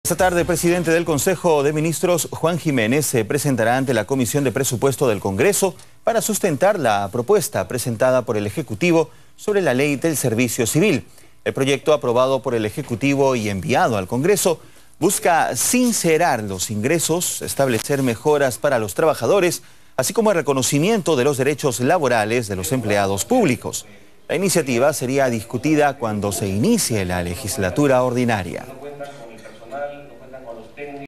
Esta tarde, el presidente del Consejo de Ministros, Juan Jiménez, se presentará ante la Comisión de Presupuesto del Congreso para sustentar la propuesta presentada por el Ejecutivo sobre la Ley del Servicio Civil. El proyecto, aprobado por el Ejecutivo y enviado al Congreso, busca sincerar los ingresos, establecer mejoras para los trabajadores, así como el reconocimiento de los derechos laborales de los empleados públicos. La iniciativa sería discutida cuando se inicie la legislatura ordinaria.